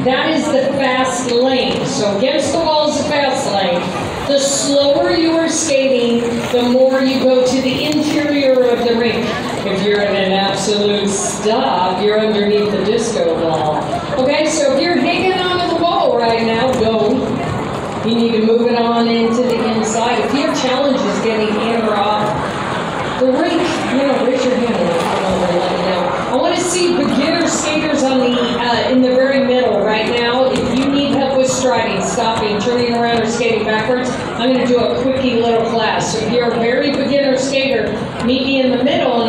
that is the fast lane. So against the wall is the fast lane. The slower you are skating, the more you go to the interior of the rink. If you're in an absolute stop, you're underneath the disco ball. Okay, so if you're hanging onto the wall right now, go. You need to move it on into the inside. If your challenge is getting in or off the rink, raise your hand and come over and let me know. I want to see beginner skaters on the in the very middle right now. If you need help with striding, stopping, turning around, or skating backwards, I'm going to do a quickie little class. So if you're a very beginner skater, meet me in the middle.